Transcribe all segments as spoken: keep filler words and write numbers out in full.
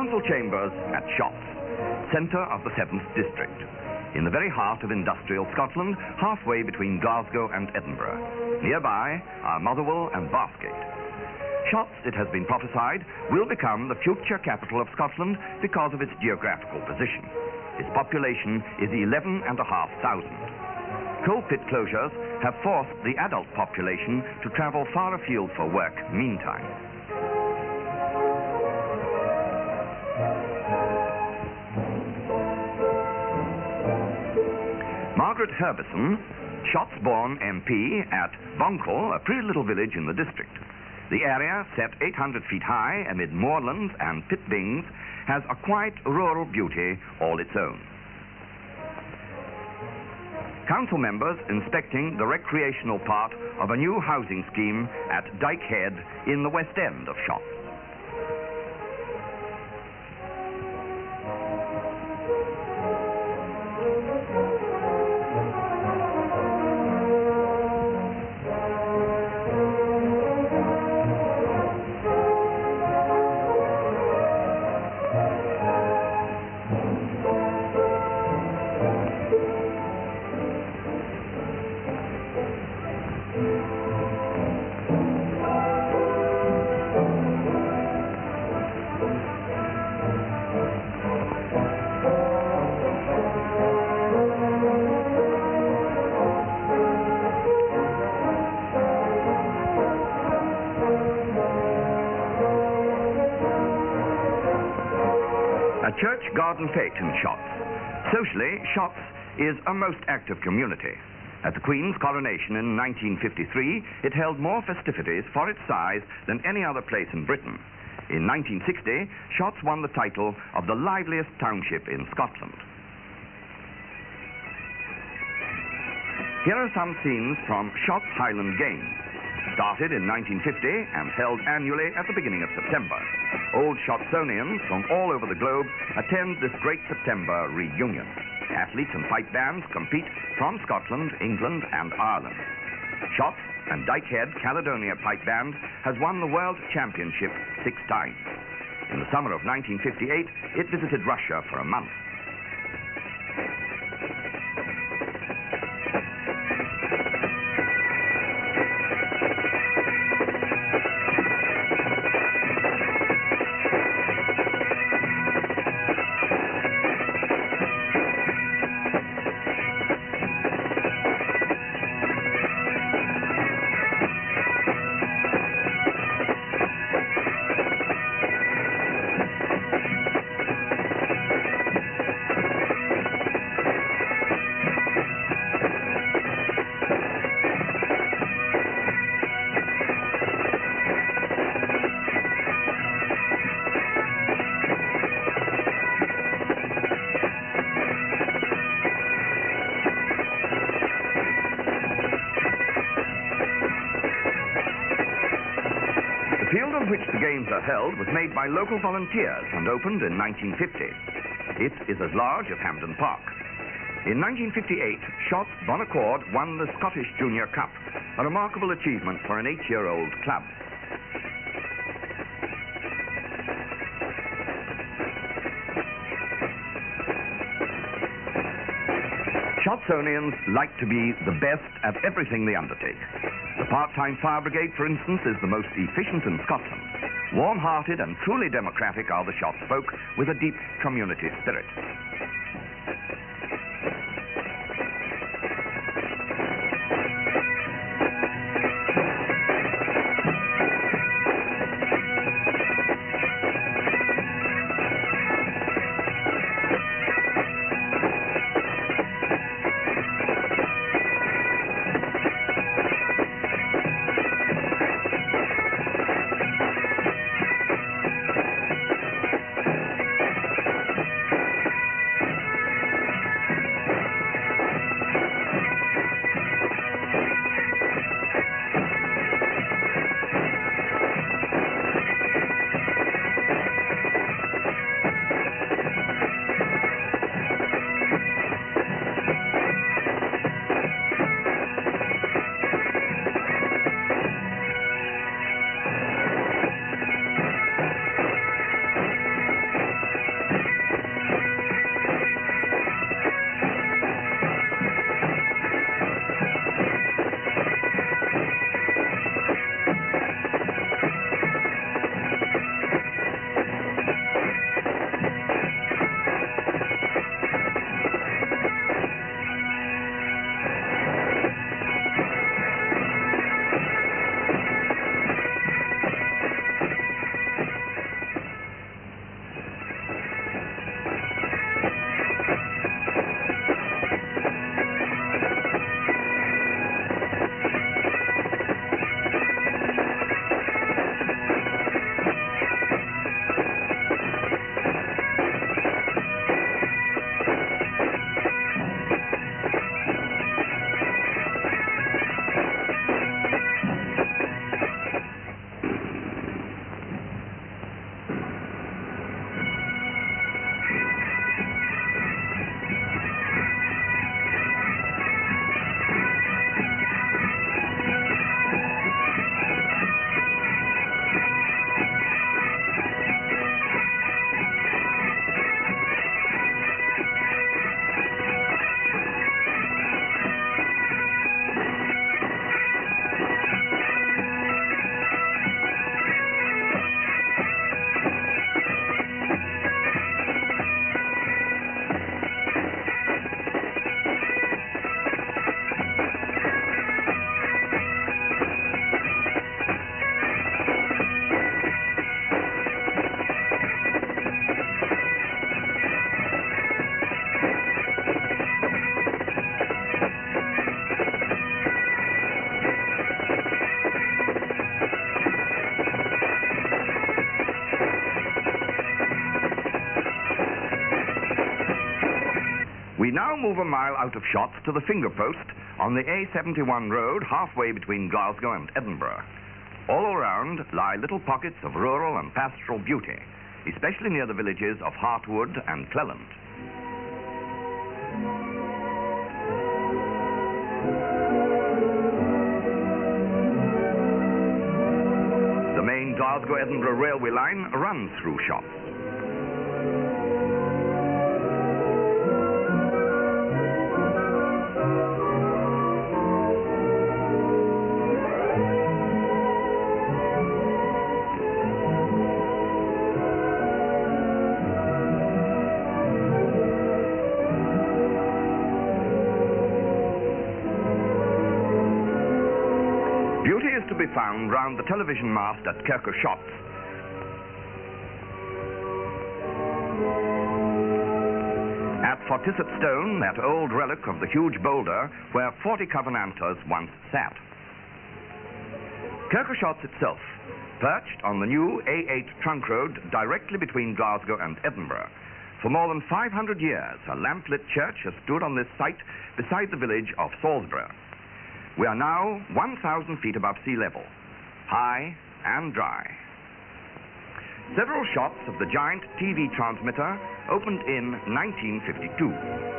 council chambers at Shotts, centre of the seventh District, in the very heart of industrial Scotland, halfway between Glasgow and Edinburgh. Nearby are Motherwell and Bathgate. Shotts, it has been prophesied, will become the future capital of Scotland because of its geographical position. Its population is eleven and a half thousand. Coal pit closures have forced the adult population to travel far afield for work meantime. Margaret Herbison, Shotts-born M P at Bonkle, a pretty little village in the district. The area, set eight hundred feet high amid moorlands and pit bings, has a quiet rural beauty all its own. Council members inspecting the recreational part of a new housing scheme at Dyke Head in the west end of Shotts. A church garden fete in Shotts. Socially, Shotts is a most active community. At the Queen's coronation in nineteen fifty-three, it held more festivities for its size than any other place in Britain. In nineteen sixty, Shotts won the title of the liveliest township in Scotland. Here are some scenes from Shotts Highland Games. Started in nineteen fifty and held annually at the beginning of September. Old Shottonians from all over the globe attend this great September reunion. Athletes and pipe bands compete from Scotland, England and Ireland. Shotts and Dyke Head Caledonia Pipe Band has won the World Championship six times. In the summer of nineteen fifty-eight, it visited Russia for a month. The field on which the games are held was made by local volunteers and opened in nineteen fifty. It is as large as Hampden Park. In nineteen fifty-eight, Shotts Bonaccord won the Scottish Junior Cup, a remarkable achievement for an eight-year-old club. Shottonians like to be the best at everything they undertake. The part-time fire brigade, for instance, is the most efficient in Scotland. Warm-hearted and truly democratic are the Shotts folk with a deep community spirit. little over a mile out of Shotts to the finger post on the A seventy-one road halfway between Glasgow and Edinburgh. All around lie little pockets of rural and pastoral beauty, especially near the villages of Hartwood and Cleland. The main Glasgow-Edinburgh railway line runs through Shotts. Beauty is to be found round the television mast at Shotts. At Fortisset Stone, that old relic of the huge boulder where forty Covenanters once sat. Shotts itself, perched on the new A eight trunk road directly between Glasgow and Edinburgh. For more than five hundred years, a lamplit church has stood on this site beside the village of Salisbury. We are now one thousand feet above sea level, high and dry. Several shots of the giant T V transmitter opened in nineteen fifty-two.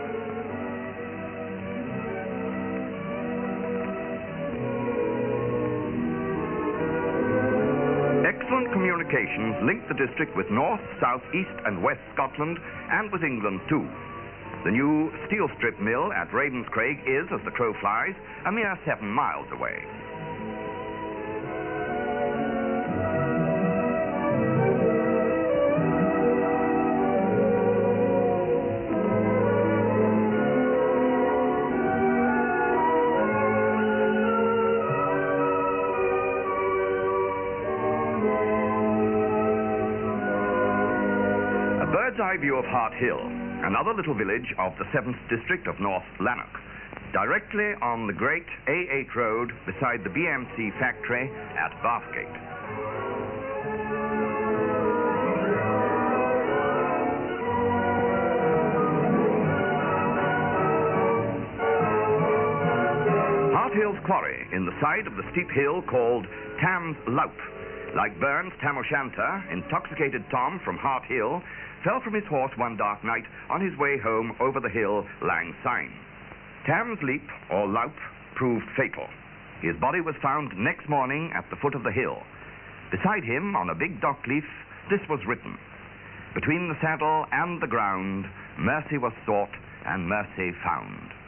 Excellent communications link the district with North, South, East and West Scotland and with England too. The new steel strip mill at Ravenscraig is, as the crow flies, a mere seven miles away. A bird's eye view of Hart Hill, another little village of the seventh district of North Lanark, directly on the great A eight road beside the B M C factory at Bathgate. Hart Hill's quarry, in the side of the steep hill called Tam's Loup. Like Burns' Tam O'Shanter, intoxicated Tom from Hart Hill fell from his horse one dark night on his way home over the hill Lang Syne. Tam's leap, or loup, proved fatal. His body was found next morning at the foot of the hill. Beside him, on a big dock leaf, this was written: "Between the saddle and the ground, mercy was sought and mercy found."